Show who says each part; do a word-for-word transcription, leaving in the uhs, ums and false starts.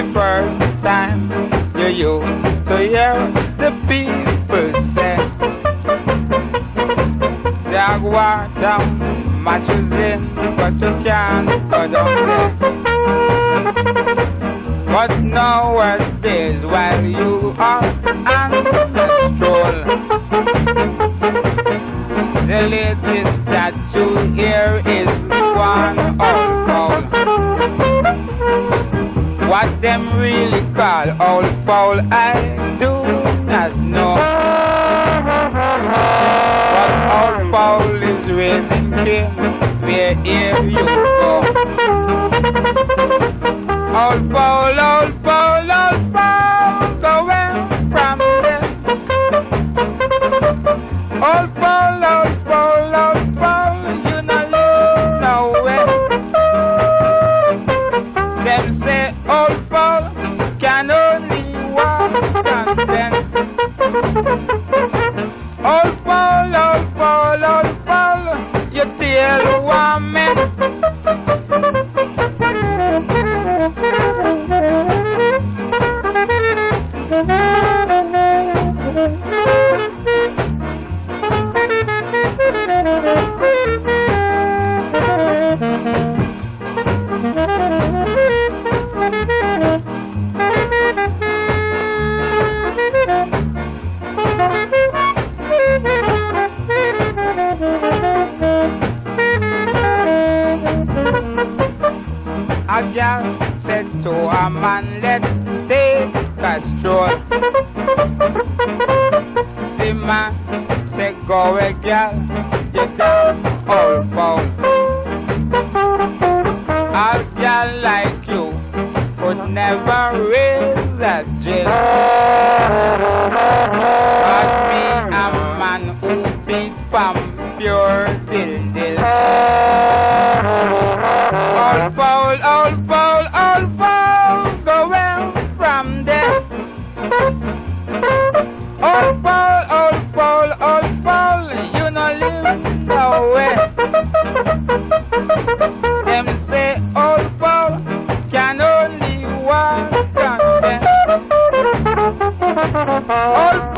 Speaker 1: first time you used to hear the people say Jaguar down, matches in, but you can't go down there. But nowadays, while you are on the stroll, the latest that you hear is one old fowl. What them really call old fowl, I do not know. But old fowl is raising king wherever you go. Old fowl, old fowl, old fowl, going from there. Old fowl, old fowl, old fowl, you not live nowhere. Them say old fowl can only walk on them. Old fowl, old fowl, old fowl, your tail warming. A girl said to a man, let's take a stroll. The man said, go away, girl, you can't old fowl. A girl like you could never raise a jill. But me, a man who beat from pure dill dill. Old fowl, old fowl, old fowl, go well from there. Old fowl, old fowl, old fowl, you no live nowhere. Them say old fowl can only walk on them. Old